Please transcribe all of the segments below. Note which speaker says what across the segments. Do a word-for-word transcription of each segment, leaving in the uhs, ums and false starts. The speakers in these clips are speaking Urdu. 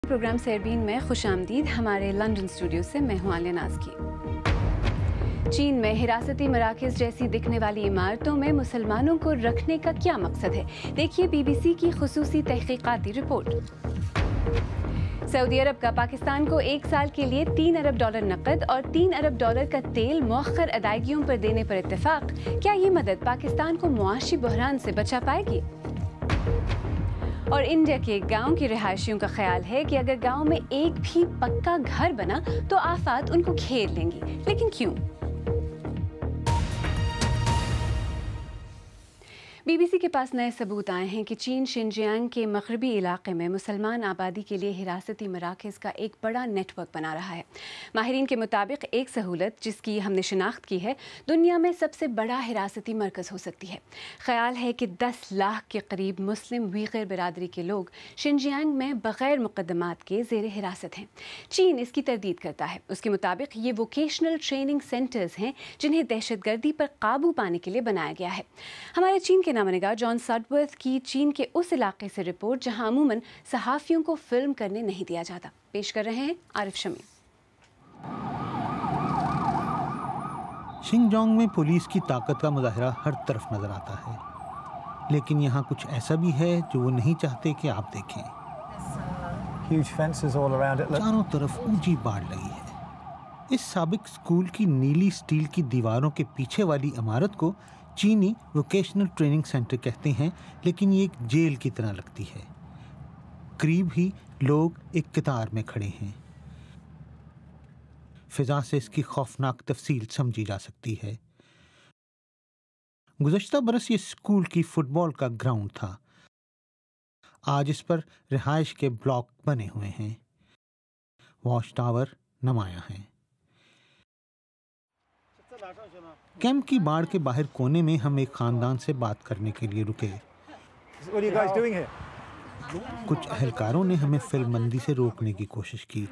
Speaker 1: پروگرام سیربین میں خوش آمدید. ہمارے لندن اسٹوڈیو سے میں ہوں عالیہ ناز کی. چین میں حراستی مراکز جیسی دکھنے والی عمارتوں میں مسلمانوں کو رکھنے کا کیا مقصد ہے؟ دیکھیے بی بی سی کی خصوصی تحقیقاتی رپورٹ. سعودی عرب کا پاکستان کو ایک سال کے لیے تین ارب ڈالر نقد اور تین ارب ڈالر کا تیل مؤخر ادائیگیوں پر دینے پر اتفاق. کیا یہ مدد پاکستان کو معاشی بحران سے بچا پائے گی؟ اور انڈیا کے ایک گاؤں کی رہائشیوں کا خیال ہے کہ اگر گاؤں میں ایک بھی پکا گھر بنا تو آفات ان کو گھیر لیں گی. لیکن کیوں؟ بی بی سی کے پاس نئے ثبوت آئے ہیں کہ چین شنجیانگ کے مغربی علاقے میں مسلمان آبادی کے لیے حراستی مراکز کا ایک بڑا نیٹ ورک بنا رہا ہے. ماہرین کے مطابق ایک سہولت جس کی ہم نے شناخت کی ہے دنیا میں سب سے بڑا حراستی مرکز ہو سکتی ہے. خیال ہے کہ دس لاکھ کے قریب مسلم ویغر برادری کے لوگ شنجیانگ میں بغیر مقدمات کے زیر حراست ہیں. چین اس کی تردید کرتا ہے. اس کے مطابق یہ ووکیشنل ٹریننگ سینٹرز ہیں جنہیں دہشت گردی پر قابو پانے کے لیے بنایا گیا ہے. ہمارے چین کے نامہ نگار جان ساڈورتھ کی چین کے اس علاقے سے رپورٹ جہاں عموماً صحافیوں کو فلم کرنے نہیں دیا جاتا. پیش کر رہے ہیں عارف شمی.
Speaker 2: شنجیانگ میں پولیس کی طاقت کا مظاہرہ ہر طرف نظر آتا ہے، لیکن یہاں کچھ ایسا بھی ہے جو وہ نہیں چاہتے کہ آپ دیکھیں. چاروں طرف اونچی باڑ لگی ہے. اس سابق اسکول کی نیلی سٹیل کی دیواروں کے پیچھے والی عمارت کو چینی ووکیشنل ٹریننگ سینٹر کہتے ہیں، لیکن یہ ایک جیل کی طرح لگتی ہے. قریب ہی لوگ ایک قطار میں کھڑے ہیں. فضا سے اس کی خوفناک تفصیل سمجھی جا سکتی ہے. گزشتہ برس یہ اسکول کی فٹ بال کا گراؤنڈ تھا. آج اس پر رہائش کے بلاک بنے ہوئے ہیں. واچ ٹاور نمایاں ہیں. کیمپ کی باڑ کے باہر کونے میں ہم ایک خاندان سے بات کرنے کے لیے رکے. کچھ اہلکاروں نے ہمیں فلم بندی سے روکنے کی کوشش کی،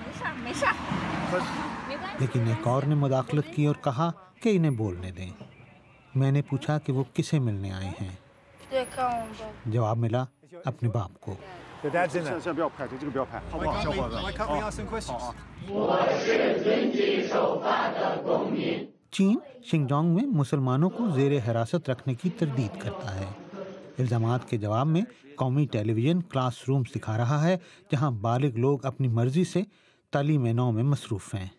Speaker 2: لیکن ایک اور نے مداخلت کی اور کہا کہ انہیں بولنے دیں. میں نے پوچھا کہ وہ کسے ملنے آئے ہیں. جواب ملا اپنے باپ کو. چین شنجیانگ میں مسلمانوں کو زیر حراست رکھنے کی تردید کرتا ہے. الزامات کے جواب میں قومی ٹیلی ویژن کلاس رومز دکھا رہا ہے جہاں بالغ لوگ اپنی مرضی سے تعلیم نو میں مصروف ہیں.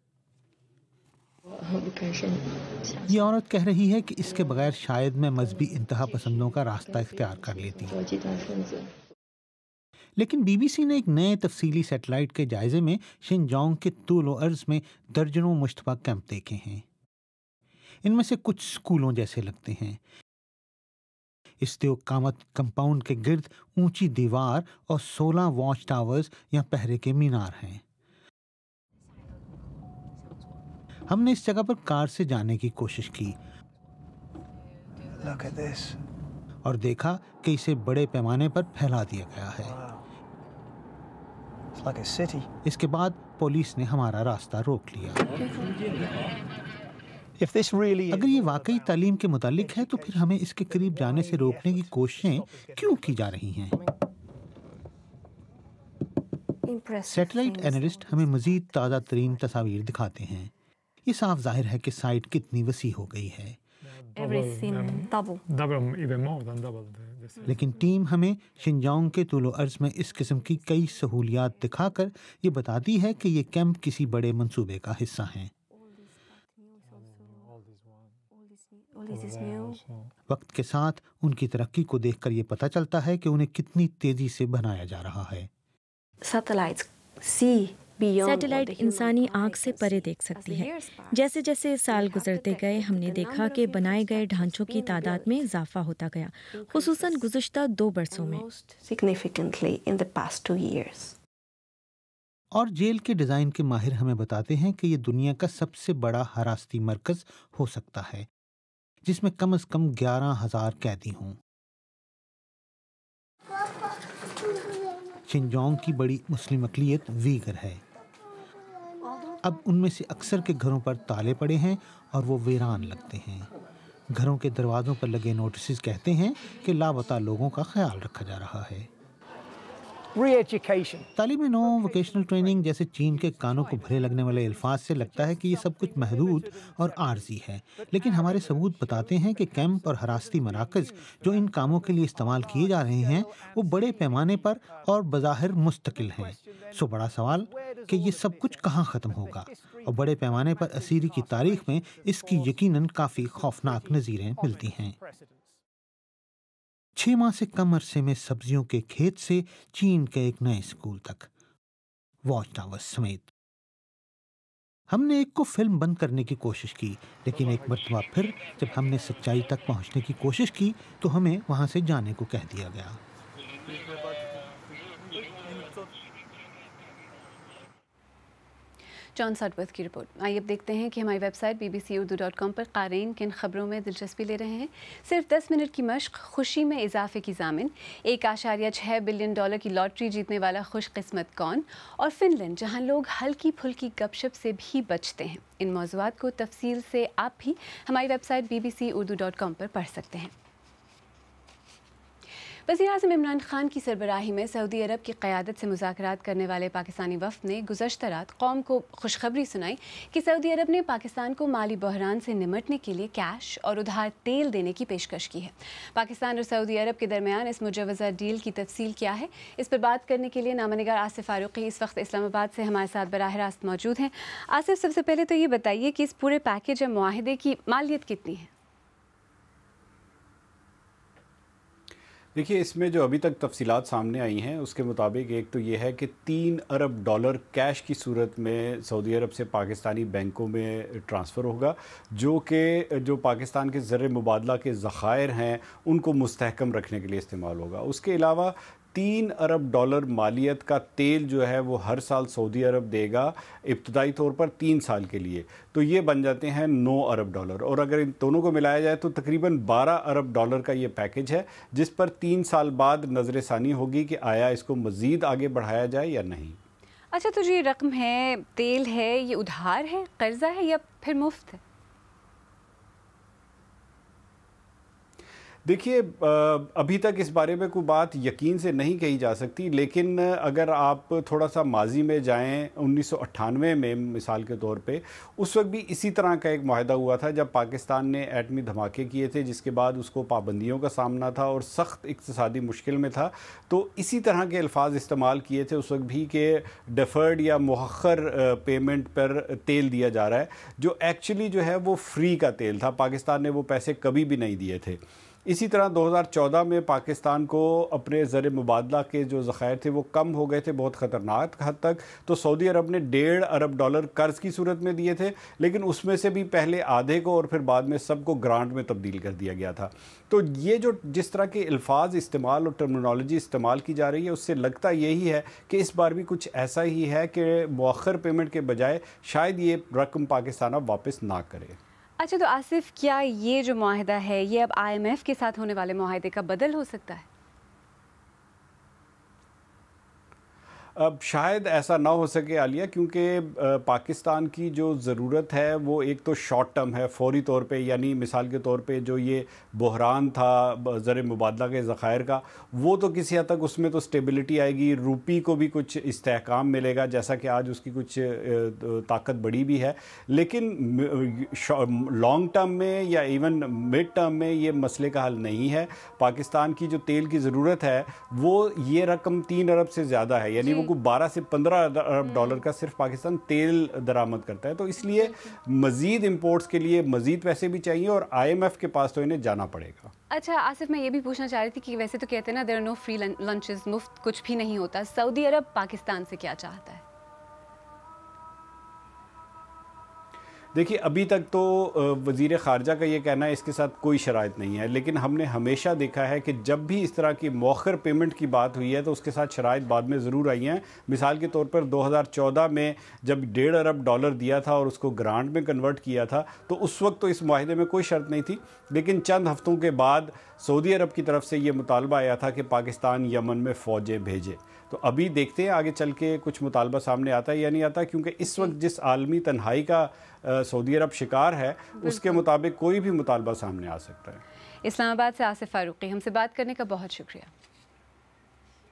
Speaker 2: یہ عورت کہہ رہی ہے کہ اس کے بغیر شاید میں مذہبی انتہا پسندوں کا راستہ اختیار کر لیتی. لیکن بی بی سی نے ایک نئے تفصیلی سیٹلائٹ کے جائزے میں شنجیانگ کے طول و عرض میں درجنوں مشتبہ کیمپ دیکھے ہیں. ان میں سے کچھ اسکولوں جیسے لگتے ہیں. استحکامت کمپاؤنڈ کے گرد اونچی دیوار اور سولہ واچ ٹاورز یا پہرے کے مینار ہیں. ہم نے اس جگہ پر کار سے جانے کی کوشش کی اور دیکھا کہ اسے بڑے پیمانے پر پھیلا دیا گیا ہے. اس کے بعد پولیس نے ہمارا راستہ روک لیا. اگر یہ واقعی تعلیم کے متعلق ہے تو پھر ہمیں اس کے قریب جانے سے روکنے کی کوششیں کیوں کی جا رہی ہیں؟ سیٹلائٹ اینالسٹ ہمیں مزید تازہ ترین تصاویر دکھاتے ہیں. یہ صاف ظاہر ہے کہ سائٹ کتنی وسیع ہو گئی ہے. لیکن ٹیم ہمیں شنجیانگ کے طول و عرض میں اس قسم کی کئی سہولیات دکھا کر یہ بتاتی ہے کہ یہ کیمپ کسی بڑے منصوبے کا حصہ ہیں. وقت کے ساتھ ان کی ترقی کو دیکھ کر یہ پتہ چلتا ہے کہ انہیں کتنی تیزی سے بنایا جا رہا ہے.
Speaker 3: سیٹلائٹ انسانی آنکھ سے پرے دیکھ سکتی ہے. جیسے جیسے سال گزرتے گئے ہم نے دیکھا کہ بنائے گئے ڈھانچوں کی تعداد میں اضافہ ہوتا گیا، خصوصاً گزشتہ دو برسوں میں.
Speaker 2: اور جیل کے ڈیزائن کے ماہر ہمیں بتاتے ہیں کہ یہ دنیا کا سب سے بڑا حراستی مرکز ہو سکتا ہے جس میں کم از کم گیارہ ہزار قیدی ہوں. شنجیانگ کی بڑی مسلم اقلیت ویغر ہے. اب ان میں سے اکثر کے گھروں پر تالے پڑے ہیں اور وہ ویران لگتے ہیں. گھروں کے دروازوں پر لگے نوٹسز کہتے ہیں کہ لاپتہ لوگوں کا خیال رکھا جا رہا ہے. तालीम नौ, वोकेशनल ट्रेनिंग जैसे चीन के कानों को भले लगने वाले अल्फाज से लगता है कि ये सब कुछ महदूद और आर्जी है, लेकिन हमारे सबूत बताते हैं कि कैंप और हरासती मराकज़ जो इन कामों के लिए इस्तेमाल किए जा रहे हैं वो बड़े पैमाने पर और बज़ाहिर मुस्तकिल हैं। सो बड़ा सवाल कि ये सब कुछ कहाँ ख़त्म होगा, और बड़े पैमाने पर असीरी की तारीख में इसकी यकीनन काफ़ी खौफनाक नज़ीरें मिलती हैं। छह माह से कम अरसे में सब्जियों के खेत से चीन के एक नए स्कूल तक, वॉच टावर्स समेत। हमने एक को फिल्म बंद करने की कोशिश की, लेकिन एक मर्तबा फिर जब हमने सच्चाई तक पहुंचने की कोशिश की तो हमें वहां से जाने को कह दिया गया।
Speaker 1: जॉन सॉटवर्थ की रिपोर्ट। आइए अब देखते हैं कि हमारी website B B C Urdu dot com पर क़ारीन किन खबरों में दिलचस्पी ले रहे हैं। सिर्फ दस मिनट की मश्क, खुशी में इजाफे की ज़ामिन, एक आशारिया छः बिलियन डॉलर की लॉटरी जीतने वाला खुशकिस्मत कौन, और फिनलैंड जहां लोग हल्की फुल्की गपशप से भी बचते हैं। इन मौज़ूआत को तफसील से आप भी हमारी website B B C Urdu dot com पर पढ़ सकते हैं। वज़ीर-ए-आज़म इमरान खान की सरबराही में सऊदी अरब की क़यादत से मुज़ाकरात करने वाले पाकिस्तानी वफ़द ने गुज़श्ता रात कौम को खुशखबरी सुनाई कि सऊदी अरब ने पाकिस्तान को माली बहरान से निमटने के लिए कैश और उधार तेल देने की पेशकश की है। पाकिस्तान और सऊदी अरब के दरमियान इस मुजवज़ा डील की तफसील क्या है, इस पर बात करने के लिए नामनिगार आसिफ फारूकी इस वक्त इस्लामाबाद से हमारे साथ बराह रास्त मौजूद हैं। आसिफ, सबसे पहले तो ये बताइए कि इस पूरे पैकेज या मुआहिदे की मालियत कितनी है?
Speaker 4: देखिए, इसमें जो अभी तक तफसीलात सामने आई हैं उसके मुताबिक एक तो ये है कि तीन अरब डॉलर कैश की सूरत में सऊदी अरब से पाकिस्तानी बैंकों में ट्रांसफ़र होगा, जो कि जो पाकिस्तान के ज़र मुबादला के ज़ख़ायर हैं उनको मुस्तहकम रखने के लिए इस्तेमाल होगा। उसके अलावा तीन अरब डॉलर मालियत का तेल जो है वो हर साल सऊदी अरब देगा, इब्तदाई तौर पर तीन साल के लिए, तो ये बन जाते हैं नौ अरब डॉलर। और अगर इन दोनों को मिलाया जाए तो तकरीबन बारह अरब डॉलर का ये पैकेज है, जिस पर तीन साल बाद नज़र सानी होगी कि आया इसको मज़ीद आगे बढ़ाया जाए या नहीं।
Speaker 1: अच्छा, तो जो ये रकम है, तेल है, ये उधार है, कर्जा है या फिर मुफ्त है?
Speaker 4: देखिए, अभी तक इस बारे में कोई बात यकीन से नहीं कही जा सकती, लेकिन अगर आप थोड़ा सा माजी में जाएं, उन्नीस सौ अट्ठानवे में मिसाल के तौर पे, उस वक्त भी इसी तरह का एक माहिदा हुआ था जब पाकिस्तान ने एटमी धमाके किए थे, जिसके बाद उसको पाबंदियों का सामना था और सख्त इक़्तिसादी मुश्किल में था। तो इसी तरह के अल्फाज इस्तेमाल किए थे उस वक्त भी कि डिफ़र्ड या मुअख्खर पेमेंट पर तेल दिया जा रहा है, जो एक्चुअली जो है वो फ्री का तेल था। पाकिस्तान ने वो पैसे कभी भी नहीं दिए थे। इसी तरह दो हज़ार चौदह में पाकिस्तान को अपने ज़र मुबादला के जो ज़ख़ायर थे वो कम हो गए थे बहुत ख़तरनाक हद तक, तो सऊदी अरब ने डेढ़ अरब डॉलर कर्ज़ की सूरत में दिए थे, लेकिन उसमें से भी पहले आधे को और फिर बाद में सबको ग्रांट में तब्दील कर दिया गया था। तो ये जो जिस तरह के अल्फाज इस्तेमाल और टर्मिनोलॉजी इस्तेमाल की जा रही है, उससे लगता यही है कि इस बार भी कुछ ऐसा ही है कि मुअख्खर पेमेंट के बजाय शायद ये रकम पाकिस्तान अब वापस ना करे।
Speaker 1: अच्छा, तो आसिफ, क्या ये जो मुआहिदा है ये अब आई एम एफ के साथ होने वाले मुआहिदे का बदल हो सकता है?
Speaker 4: अब शायद ऐसा ना हो सके आलिया, क्योंकि पाकिस्तान की जो ज़रूरत है वो एक तो शॉर्ट टर्म है, फौरी तौर पे, यानी मिसाल के तौर पे जो ये बहरान था ज़र मुबादला के ज़ख़ायर का, वो तो किसी हद तक उसमें तो स्टेबिलिटी आएगी, रूपी को भी कुछ इस्तेहकाम मिलेगा, जैसा कि आज उसकी कुछ ताकत बढ़ी भी है। लेकिन लॉन्ग टर्म में या इवन मिड टर्म में ये मसले का हल नहीं है। पाकिस्तान की जो तेल की ज़रूरत है वो ये रकम तीन अरब से ज़्यादा है, यानी को बारह से पंद्रह अरब डॉलर का सिर्फ पाकिस्तान तेल दरामद करता है। तो इसलिए मजीद इंपोर्ट्स के लिए मजीद पैसे भी चाहिए और आई एम एफ के पास तो इन्हें जाना पड़ेगा।
Speaker 1: अच्छा आसिफ, मैं ये भी पूछना चाह रही थी कि वैसे तो कहते हैं ना, there are no free lunches, मुफ्त कुछ भी नहीं होता। सऊदी अरब पाकिस्तान से क्या चाहता है?
Speaker 4: देखिए, अभी तक तो वज़ीर ख़ारजा का ये कहना है इसके साथ कोई शराइत नहीं है, लेकिन हमने हमेशा देखा है कि जब भी इस तरह की मौखर पेमेंट की बात हुई है तो उसके साथ शराइत बाद में ज़रूर आई हैं। मिसाल के तौर पर दो हज़ार चौदह में जब डेढ़ अरब डॉलर दिया था और उसको ग्रांट में कन्वर्ट किया था, तो उस वक्त तो इस माहिदे में कोई शर्त नहीं थी, लेकिन चंद हफ्तों के बाद सऊदी अरब की तरफ से ये मुतालबा आया था कि पाकिस्तान यमन में फ़ौजें भेजे। तो अभी देखते हैं आगे चल के कुछ मुतालबा सामने आता है या नहीं आता, क्योंकि इस वक्त जिस आलमी तन्हाई का सऊदी अरब शिकार है उसके मुताबिक कोई भी मुतालबा सामने आ सकता है।
Speaker 1: इस्लामाबाद से आसिफ फारूकी, हमसे बात करने का बहुत शुक्रिया।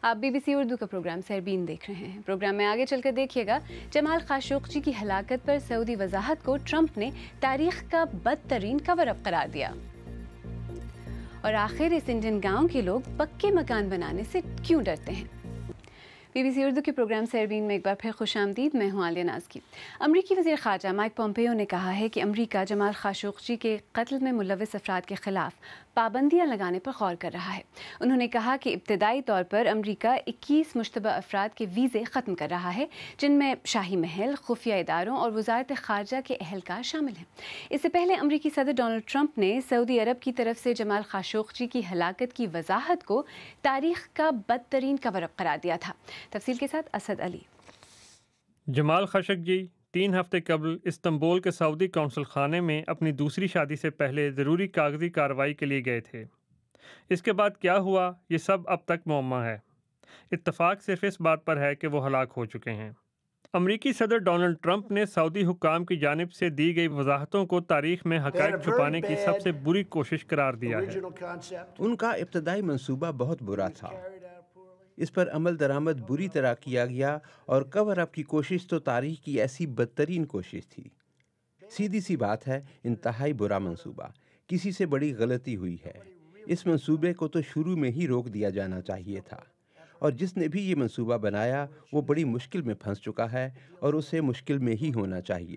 Speaker 1: آپ بی بی سی اردو کا پروگرام سیربین دیکھ رہے ہیں۔ پروگرام میں آگے چل کر دیکھیے گا، جمال خاشقجی کی ہلاکت پر سعودی وضاحت کو ٹرمپ نے تاریخ کا بدترین کور اپ قرار دیا، اور آخر اس انڈین گاؤں کے لوگ پکے مکان بنانے سے کیوں ڈرتے ہیں۔ بی بی سی اردو کے پروگرام سیربین میں ایک بار پھر خوش آمدید، میں ہوں عالیہ ناز کی۔ امریکی وزیر خارجہ مائک پومپیو نے کہا ہے کہ امریکہ جمال خاشقجی کے قتل میں ملوث افراد کے خلاف پابندیاں لگانے پر غور کر رہا ہے۔ انہوں نے کہا کہ ابتدائی طور پر امریکہ اکیس مشتبہ افراد کے ویزے ختم کر رہا ہے، جن میں شاہی محل، خفیہ اداروں اور وزارت خارجہ کے اہلکار شامل ہیں۔ اس سے پہلے امریکی صدر ڈونلڈ ٹرمپ نے سعودی عرب کی طرف سے جمال خاشقجی کی ہلاکت کی وضاحت کو تاریخ کا بدترین کور اپ قرار دیا تھا۔ تفصیل کے ساتھ اسد علی۔
Speaker 5: جمال خاشقجی تین ہفتے قبل استنبول کے سعودی قونصل خانے میں اپنی دوسری شادی سے پہلے ضروری کاغذی کارروائی کے لیے گئے تھے۔ اس کے بعد کیا ہوا، یہ سب اب تک معمہ ہے۔ اتفاق صرف اس بات پر ہے کہ وہ ہلاک ہو چکے ہیں۔ امریکی صدر ڈونلڈ ٹرمپ نے سعودی حکام کی جانب سے دی گئی وضاحتوں کو تاریخ میں حقائق چھپانے کی سب سے بری کوشش قرار دیا ہے۔
Speaker 6: ان کا ابتدائی منصوبہ بہت برا تھا، اس پر عمل درآمد بری طرح کیا گیا، اور کور اپ کی کوشش تو تاریخ کی ایسی بدترین کوشش تھی۔ سیدھی سی بات ہے، انتہائی برا منصوبہ، کسی سے بڑی غلطی ہوئی ہے۔ اس منصوبے کو تو شروع میں ہی روک دیا جانا چاہیے تھا، اور جس نے بھی یہ منصوبہ بنایا وہ بڑی مشکل میں پھنس چکا ہے، اور اسے مشکل میں ہی ہونا چاہیے۔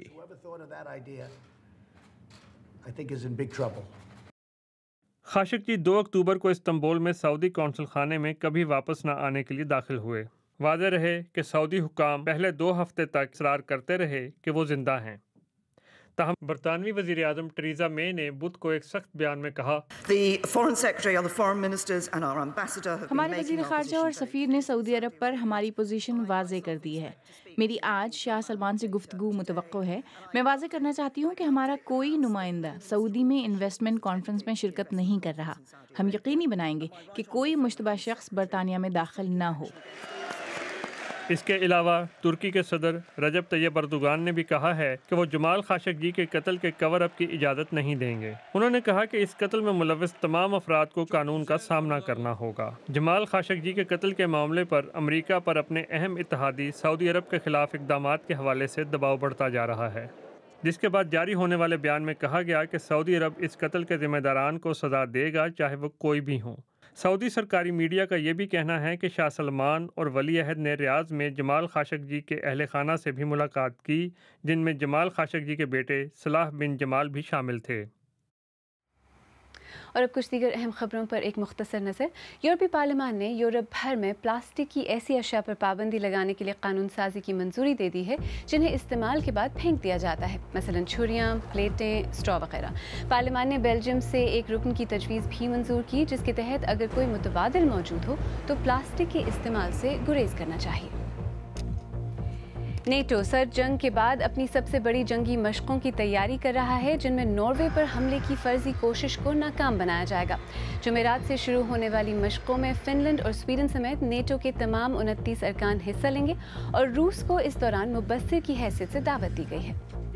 Speaker 5: خاشقجی دو اکتوبر کو استنبول میں سعودی قونصل خانے میں کبھی واپس نہ آنے کے لیے داخل ہوئے۔ واضح رہے کہ سعودی حکام پہلے دو ہفتے تک اصرار کرتے رہے کہ وہ زندہ ہیں، تاہم برطانوی وزیر اعظم ٹریزا مے نے بدھ کو ایک سخت بیان میں کہا،
Speaker 7: ہمارے وزیر خارجہ اور سفیر نے سعودی عرب پر ہماری پوزیشن واضح کر دی ہے۔ میری آج شاہ سلمان سے گفتگو متوقع ہے۔ میں واضح کرنا چاہتی ہوں کہ ہمارا کوئی نمائندہ سعودی میں انویسٹمنٹ کانفرنس میں شرکت نہیں کر رہا۔ ہم یقینی بنائیں گے کہ کوئی مشتبہ شخص برطانیہ میں داخل نہ ہو۔
Speaker 5: اس کے علاوہ ترکی کے صدر رجب طیب اردوغان نے بھی کہا ہے کہ وہ جمال خاشقجی کے قتل کے کور اپ کی اجازت نہیں دیں گے۔ انہوں نے کہا کہ اس قتل میں ملوث تمام افراد کو قانون کا سامنا کرنا ہوگا۔ جمال خاشقجی کے قتل کے معاملے پر امریکہ پر اپنے اہم اتحادی سعودی عرب کے خلاف اقدامات کے حوالے سے دباؤ بڑھتا جا رہا ہے، جس کے بعد جاری ہونے والے بیان میں کہا گیا کہ سعودی عرب اس قتل کے ذمہ داران کو سزا دے گا، چاہے وہ کوئی بھی ہوں۔ سعودی سرکاری میڈیا کا یہ بھی کہنا ہے کہ شاہ سلمان اور ولی عہد نے ریاض میں جمال خاشقجی کے اہل خانہ سے بھی ملاقات کی، جن میں جمال خاشقجی کے بیٹے صلاح بن جمال بھی شامل تھے۔
Speaker 1: اور اب کچھ دیگر اہم خبروں پر ایک مختصر نظر۔ یورپی پارلیمان نے یورپ بھر میں پلاسٹک کی ایسی اشیاء پر پابندی لگانے کے لیے قانون سازی کی منظوری دے دی ہے جنہیں استعمال کے بعد پھینک دیا جاتا ہے، مثلا چھریاں، پلیٹیں، اسٹرا وغیرہ۔ پارلیمان نے بیلجیم سے ایک رکن کی تجویز بھی منظور کی، جس کے تحت اگر کوئی متبادل موجود ہو تو پلاسٹک کے استعمال سے گریز کرنا چاہیے۔ نیٹو سرد جنگ کے بعد اپنی سب سے بڑی جنگی مشقوں کی تیاری کر رہا ہے، جن میں ناروے پر حملے کی فرضی کوشش کو ناکام بنایا جائے گا۔ جمعرات سے شروع ہونے والی مشقوں میں فن لینڈ اور سویڈن سمیت نیٹو کے تمام انتیس ارکان حصہ لیں گے، اور روس کو اس دوران مبصر کی حیثیت سے دعوت دی گئی ہے۔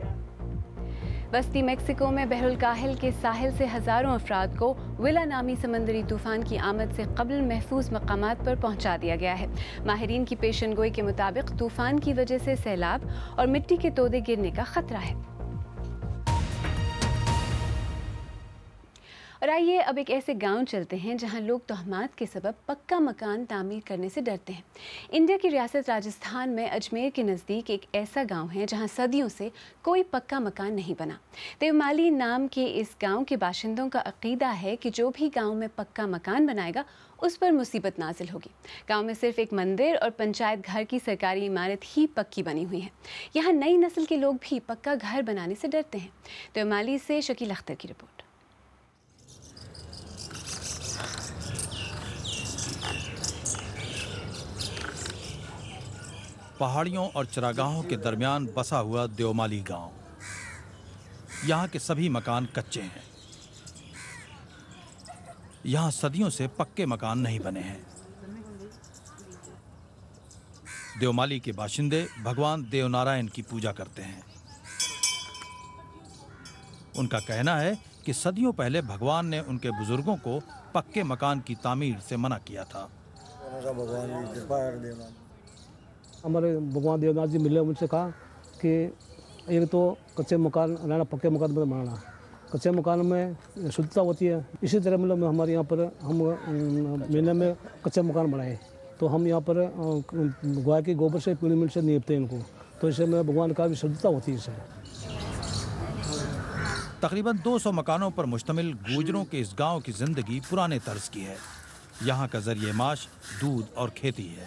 Speaker 1: وسطی میکسیکو میں بحر الکاہل کے ساحل سے ہزاروں افراد کو ولا نامی سمندری طوفان کی آمد سے قبل محفوظ مقامات پر پہنچا دیا گیا ہے۔ ماہرین کی پیشن گوئی کے مطابق طوفان کی وجہ سے سیلاب اور مٹی کے تودے گرنے کا خطرہ ہے۔ اور آئیے اب ایک ایسے گاؤں چلتے ہیں جہاں لوگ تہمات کے سبب پکا مکان تعمیر کرنے سے ڈرتے ہیں۔ انڈیا کی ریاست راجستھان میں اجمیر کے نزدیک ایک ایسا گاؤں ہے جہاں صدیوں سے کوئی پکا مکان نہیں بنا۔ دیومالی نام کے اس گاؤں کے باشندوں کا عقیدہ ہے کہ جو بھی گاؤں میں پکا مکان بنائے گا اس پر مصیبت نازل ہوگی۔ گاؤں میں صرف ایک مندر اور پنچایت گھر کی سرکاری عمارت ہی پکی بنی ہوئی ہے۔ یہاں نئی نسل کے لوگ بھی پکا گھر بنانے سے ڈرتے ہیں۔ دیومالی سے شکیل اختر کی رپورٹ۔
Speaker 8: پہاڑیوں اور چراگاہوں کے درمیان بسا ہوا دیومالی گاؤں، یہاں کے سبھی مکان کچے ہیں۔ یہاں صدیوں سے پکے مکان نہیں بنے ہیں۔ دیومالی کے باشندے بھگوان دیو نارائن کی پوجا کرتے ہیں۔ ان کا کہنا ہے کہ صدیوں پہلے بھگوان نے ان کے بزرگوں کو پکے مکان کی تعمیر سے منع کیا تھا۔
Speaker 9: हमारे भगवान देवनाथ जी मिले, उनसे कहा कि एक तो कच्चे मकान रहना, पक्के मकान में बनाना। कच्चे मकान में शुद्धता होती है। इसी तरह मतलब हमारे यहाँ पर हम महीने में कच्चे मकान बनाए, तो हम यहाँ पर गाय के गोबर से, पीली मिट्टी से नीपते हैं इनको, तो इससे में भगवान का भी शुद्धता होती है इससे।
Speaker 8: तकरीबन दो सौ मकानों पर मुश्तमिल गुजरों के इस गांव की जिंदगी पुराने तर्ज की है। यहाँ का जरिए माश दूध और खेती है।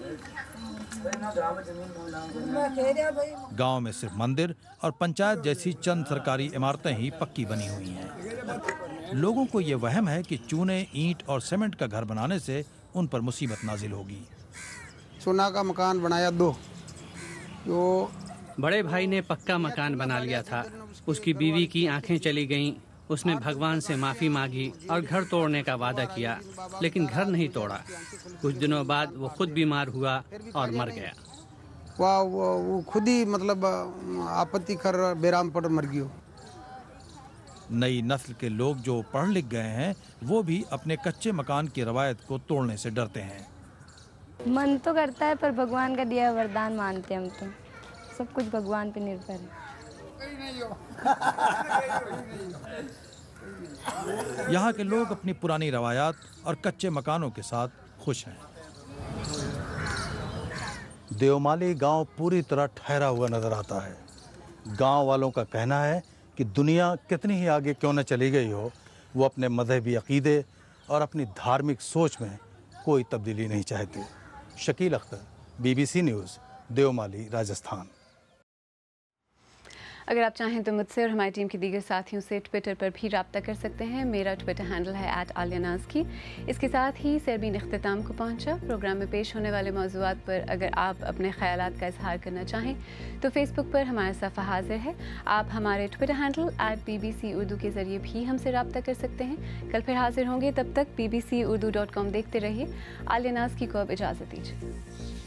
Speaker 8: गांव में सिर्फ मंदिर और पंचायत जैसी चंद सरकारी इमारतें ही पक्की बनी हुई हैं। लोगों को ये वहम है कि चूने, ईंट और सीमेंट का घर बनाने से उन पर मुसीबत नाजिल होगी।
Speaker 10: सोना का मकान बनाया दो, जो
Speaker 11: बड़े भाई ने पक्का मकान बना लिया था। उसकी बीवी की आंखें चली गईं। उसने भगवान से माफ़ी मांगी और घर तोड़ने का वादा किया, लेकिन घर नहीं तोड़ा। कुछ दिनों बाद वो खुद बीमार हुआ और मर गया।
Speaker 10: वाह, वो खुद ही मतलब आपत्ति कर बेराम पर मर गया।
Speaker 8: नई नस्ल के लोग जो पढ़ लिख गए हैं, वो भी अपने कच्चे मकान की रवायत को तोड़ने से डरते हैं।
Speaker 12: मन तो करता है, पर भगवान का दिया वरदान मानते हैं हम तो। सब कुछ भगवान पे निर्भर है।
Speaker 8: यहाँ के लोग अपनी पुरानी रवायात और कच्चे मकानों के साथ खुश हैं।
Speaker 13: देवमाली गांव पूरी तरह ठहरा हुआ नजर आता है। गांव वालों का कहना है कि दुनिया कितनी ही आगे क्यों न चली गई हो, वो अपने मजहबी अकीदे और अपनी धार्मिक सोच में कोई तब्दीली नहीं चाहते। Shakeel Akhtar, BBC news, Devmali, Rajasthan.
Speaker 1: अगर आप चाहें तो मुझसे और हमारी टीम के दीगर साथियों से ट्विटर पर भी रब्ता कर सकते हैं। मेरा ट्विटर हैंडल है एट आलियानाज की। इसके साथ ही सैरबीन इख्तिताम को पहुंचा। प्रोग्राम में पेश होने वाले मौज़ूआत पर अगर आप अपने ख़यालात का इजहार करना चाहें तो फेसबुक पर हमारा सफ़ा हाजिर है। आप हमारे Twitter handle at B B C Urdu के ज़रिए भी हमसे रब्ता कर सकते हैं। कल फिर हाजिर होंगे, तब तक B B C Urdu dot com देखते रहिए। आलियानाज की को अब इजाज़त दीजिए।